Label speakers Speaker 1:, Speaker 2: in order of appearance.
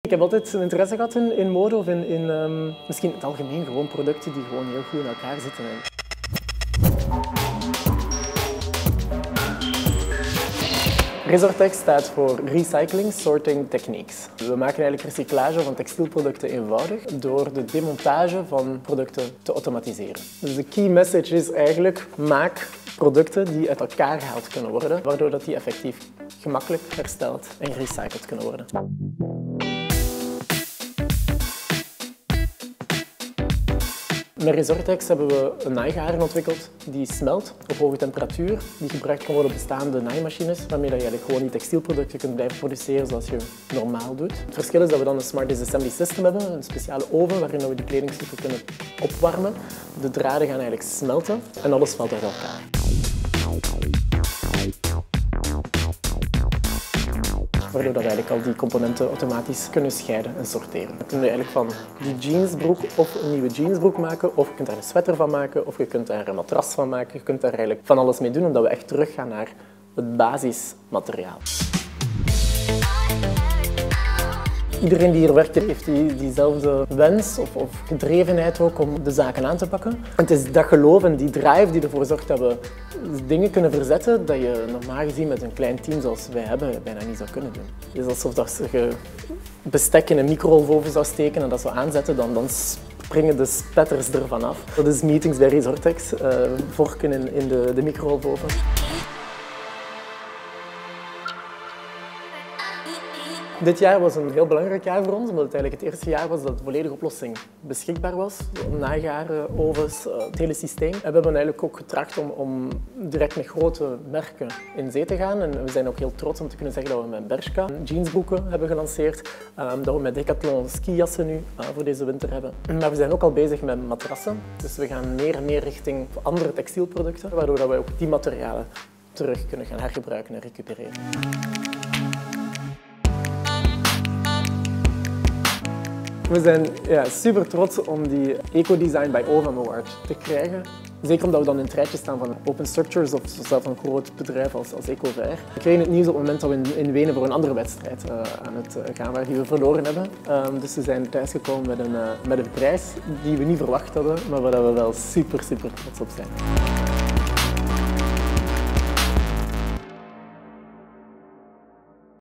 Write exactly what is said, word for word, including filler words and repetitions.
Speaker 1: Ik heb altijd een interesse gehad in, in mode of in, in um, misschien in het algemeen gewoon producten die gewoon heel goed in elkaar zitten. Resortex staat voor Recycling Sorting Techniques. We maken eigenlijk recyclage van textielproducten eenvoudig door de demontage van producten te automatiseren. Dus de key message is eigenlijk: maak producten die uit elkaar gehaald kunnen worden, waardoor dat die effectief gemakkelijk hersteld en gerecycled kunnen worden. Met Resortex hebben we een naaigaren ontwikkeld die smelt op hoge temperatuur, die gebruikt kan worden op bestaande naaimachines, waarmee je eigenlijk gewoon die textielproducten kunt blijven produceren zoals je normaal doet. Het verschil is dat we dan een Smart Disassembly System hebben, een speciale oven waarin we die kledingstukken kunnen opwarmen. De draden gaan eigenlijk smelten en alles valt uit elkaar. Waardoor dat eigenlijk al die componenten automatisch kunnen scheiden en sorteren. Dan kun je eigenlijk van die jeansbroek of een nieuwe jeansbroek maken, of je kunt daar een sweater van maken, of je kunt daar een matras van maken. Je kunt daar eigenlijk van alles mee doen, omdat we echt teruggaan naar het basismateriaal. Iedereen die hier werkt heeft die, diezelfde wens of, of gedrevenheid ook om de zaken aan te pakken. Het is dat geloof en die drive die ervoor zorgt dat we dingen kunnen verzetten dat je normaal gezien met een klein team zoals wij hebben bijna niet zou kunnen doen. Het is alsof dat je bestek in een microgolfoven zou steken en dat zou aanzetten, dan, dan springen de spetters ervan af. Dat is meetings bij Resortex, uh, vorken in, in de, de microgolfoven. Dit jaar was een heel belangrijk jaar voor ons, omdat het eigenlijk het eerste jaar was dat de volledige oplossing beschikbaar was. Naaigaren, ovens, het hele systeem. En we hebben eigenlijk ook getracht om, om direct met grote merken in zee te gaan. En we zijn ook heel trots om te kunnen zeggen dat we met Bershka jeansbroeken hebben gelanceerd. Um, dat we met Decathlon skijassen nu uh, voor deze winter hebben. Maar we zijn ook al bezig met matrassen. Dus we gaan meer en meer richting andere textielproducten, waardoor we ook die materialen terug kunnen gaan hergebruiken en recupereren. We zijn ja, super trots om die Eco-Design by O V A M Award te krijgen. Zeker omdat we dan in het rijtje staan van Open Structures of zelfs een groot bedrijf als, als Ecover. We kregen het nieuws op het moment dat we in, in Wenen voor een andere wedstrijd uh, aan het uh, gaan waren die we verloren hebben. Um, dus we zijn thuisgekomen met een, uh, met een prijs die we niet verwacht hadden, maar waar we wel super, super trots op zijn.